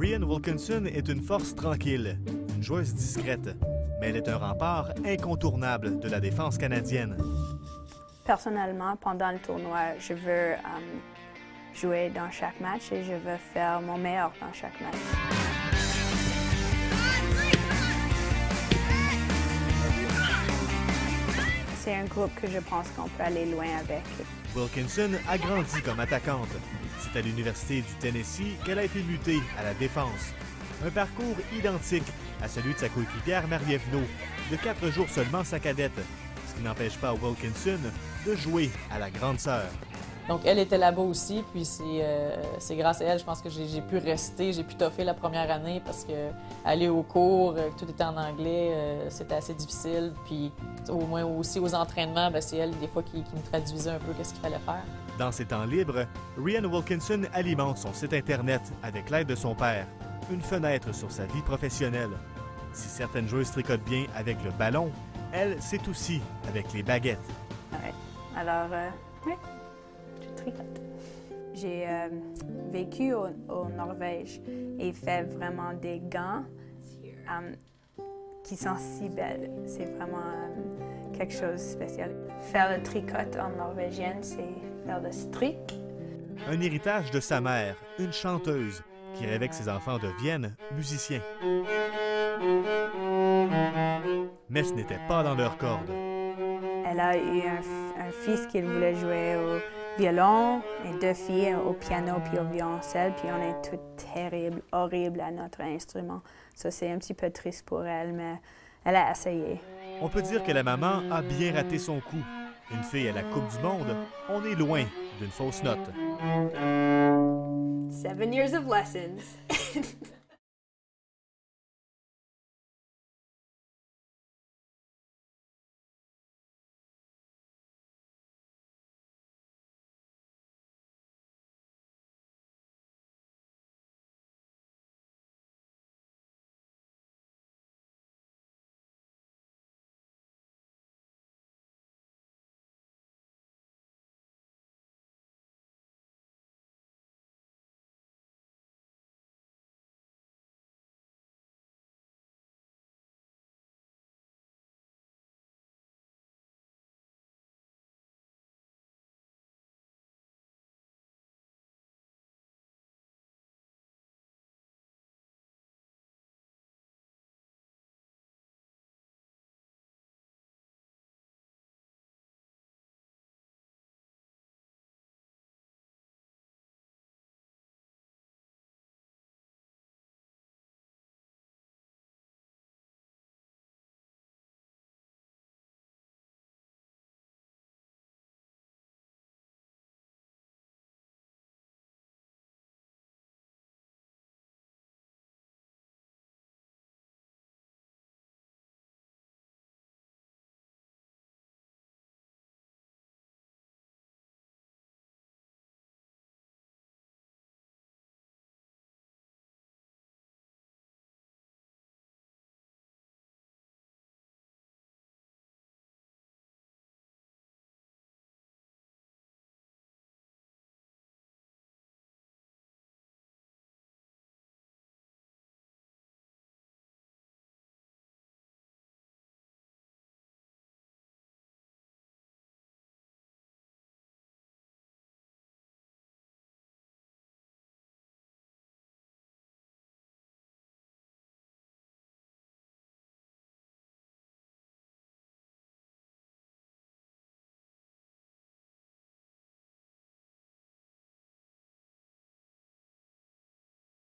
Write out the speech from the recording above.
Rhian Wilkinson est une force tranquille, une joueuse discrète, mais elle est un rempart incontournable de la défense canadienne. Personnellement, pendant le tournoi, je veux jouer dans chaque match et je veux faire mon meilleur dans chaque match. C'est un groupe que je pense qu'on peut aller loin avec. Wilkinson a grandi comme attaquante. C'est à l'Université du Tennessee qu'elle a été mutée à la défense. Un parcours identique à celui de sa coéquipière Marie-Ève Naud, de 4 jours seulement sa cadette, ce qui n'empêche pas Wilkinson de jouer à la grande sœur. Donc, elle était là-bas aussi, puis c'est grâce à elle, je pense que j'ai pu rester, j'ai pu toffer la première année parce que aller au cours, tout était en anglais, c'était assez difficile. Puis, au moins aussi aux entraînements, c'est elle, des fois, qui me traduisait un peu qu'est-ce qu'il fallait faire. Dans ses temps libres, Rhian Wilkinson alimente son site Internet avec l'aide de son père, une fenêtre sur sa vie professionnelle. Si certaines joueuses tricotent bien avec le ballon, elle, c'est aussi avec les baguettes. Ouais. Alors, oui. J'ai vécu au Norvège et fait vraiment des gants qui sont si belles. C'est vraiment quelque chose de spécial. Faire le tricot en norvégienne, c'est faire le strick. Un héritage de sa mère, une chanteuse, qui rêvait que ses enfants deviennent musiciens. Mais ce n'était pas dans leur corde. Elle a eu un fils qui voulait jouer au violon et 2 filles au piano puis au violoncelle, puis on est toutes terribles, horribles à notre instrument. Ça, c'est un petit peu triste pour elle, mais elle a essayé. On peut dire que la maman a bien raté son coup. Une fille à la Coupe du Monde, on est loin d'une fausse note. 7 years of lessons.